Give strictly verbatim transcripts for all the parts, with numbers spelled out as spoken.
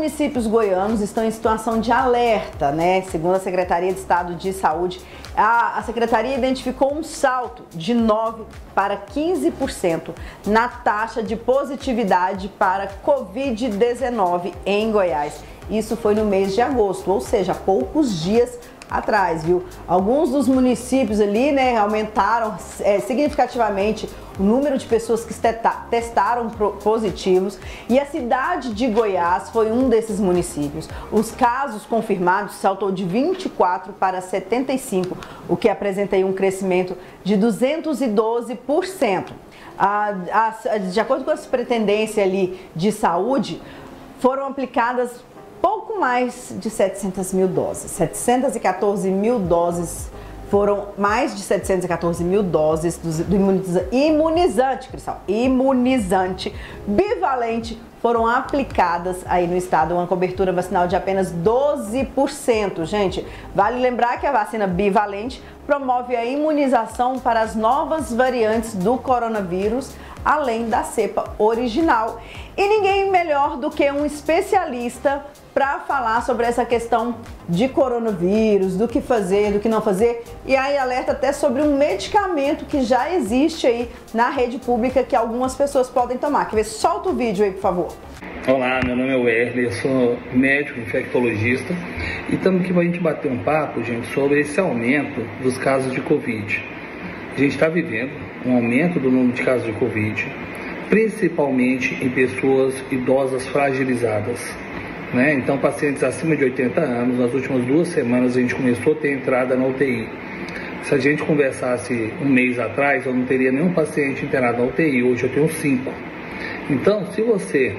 municípios goianos estão em situação de alerta, né? Segundo a Secretaria de Estado de Saúde, a, a Secretaria identificou um salto de nove para quinze por cento na taxa de positividade para covid dezenove em Goiás. Isso foi no mês de agosto, ou seja, há poucos dias atrás, viu? Alguns dos municípios ali, né, aumentaram é, significativamente o número de pessoas que testaram positivos e a cidade de Goiás foi um desses municípios. Os casos confirmados saltou de vinte e quatro para setenta e cinco, o que apresenta aí um crescimento de duzentos e doze por cento. A, a, de acordo com a Superintendência ali de Saúde, foram aplicadas pouco mais de setecentas mil doses, setecentas e quatorze mil doses, foram mais de setecentas e quatorze mil doses do, do imunizante, imunizante, Cristal, imunizante bivalente foram aplicadas aí no estado, uma cobertura vacinal de apenas doze por cento. Gente, vale lembrar que a vacina bivalente promove a imunização para as novas variantes do coronavírus, além da cepa original. E ninguém melhor do que um especialista para falar sobre essa questão de coronavírus, do que fazer, do que não fazer, e aí alerta até sobre um medicamento que já existe aí na rede pública que algumas pessoas podem tomar. Quer ver? Solta o vídeo aí, por favor. Olá, meu nome é Werley, eu sou médico infectologista e estamos aqui para a gente bater um papo, gente, sobre esse aumento dos casos de Covid. A gente está vivendo um aumento do número de casos de Covid, principalmente em pessoas idosas fragilizadas, né? Então, pacientes acima de oitenta anos, nas últimas duas semanas a gente começou a ter entrada na U T I. Se a gente conversasse um mês atrás, eu não teria nenhum paciente internado na U T I, hoje eu tenho cinco. Então, se você...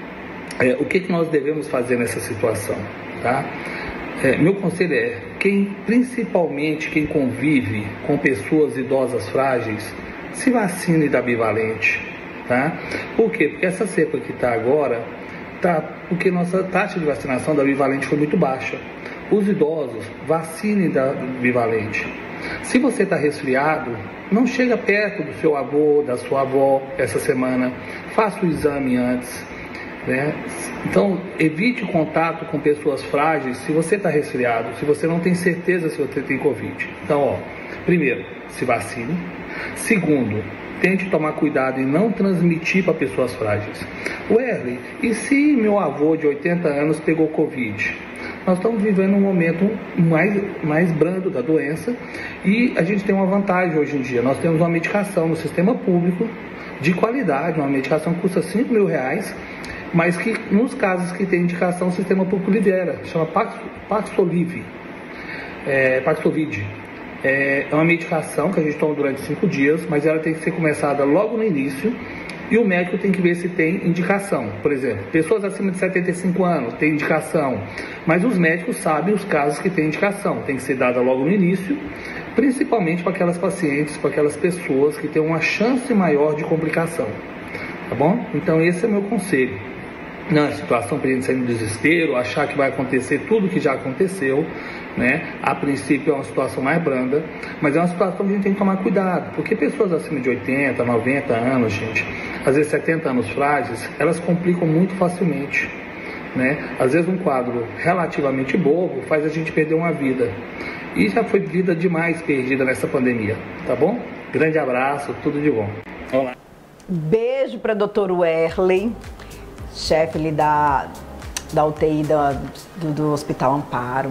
É, o que, que nós devemos fazer nessa situação? Tá? É, meu conselho é, quem, principalmente quem convive com pessoas idosas frágeis, se vacine da bivalente. Tá? Por quê? Porque essa cepa que está agora, tá, porque nossa taxa de vacinação da bivalente foi muito baixa. Os idosos, vacinem da bivalente. Se você está resfriado, não chega perto do seu avô, da sua avó essa semana, faça o exame antes. Né? Então, evite o contato com pessoas frágeis se você está resfriado, se você não tem certeza se você tem Covid. Então, ó, primeiro, se vacine. Segundo, tente tomar cuidado em não transmitir para pessoas frágeis. Werley, e se meu avô de oitenta anos pegou Covid? Nós estamos vivendo um momento mais, mais brando da doença e a gente tem uma vantagem hoje em dia. Nós temos uma medicação no sistema público de qualidade, uma medicação que custa cinco mil reais, mas que nos casos que tem indicação o sistema público libera, chama Paxlovid. É, Paxlovid. É uma medicação que a gente toma durante cinco dias, mas ela tem que ser começada logo no início e o médico tem que ver se tem indicação. Por exemplo, pessoas acima de setenta e cinco anos têm indicação, mas os médicos sabem os casos que têm indicação, tem que ser dada logo no início, principalmente para aquelas pacientes, para aquelas pessoas que têm uma chance maior de complicação. Tá bom? Então esse é o meu conselho. Não é situação para a gente sair no desespero, achar que vai acontecer tudo que já aconteceu, né? A princípio é uma situação mais branda, mas é uma situação que a gente tem que tomar cuidado, porque pessoas acima de oitenta, noventa anos, gente, às vezes setenta anos frágeis, elas complicam muito facilmente, né? Às vezes um quadro relativamente bobo faz a gente perder uma vida, e já foi vida demais perdida nessa pandemia, tá bom? Grande abraço, tudo de bom. Olá. Beijo para doutor Werley, chefe ali da, da U T I da, do, do Hospital Amparo,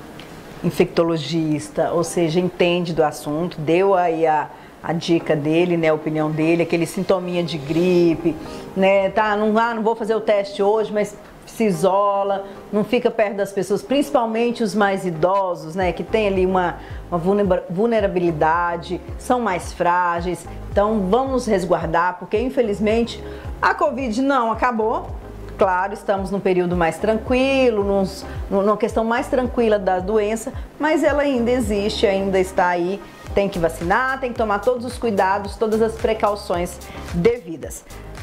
infectologista, ou seja, entende do assunto, deu aí a, a dica dele, né, a opinião dele, aquele sintominha de gripe, né, tá, não, ah, não vou fazer o teste hoje, mas se isola, não fica perto das pessoas, principalmente os mais idosos, né, que tem ali uma, uma vulnerabilidade, são mais frágeis, então vamos nos resguardar, porque infelizmente a Covid não acabou. Claro, estamos num período mais tranquilo, nos, numa questão mais tranquila da doença, mas ela ainda existe, ainda está aí, tem que vacinar, tem que tomar todos os cuidados, todas as precauções devidas.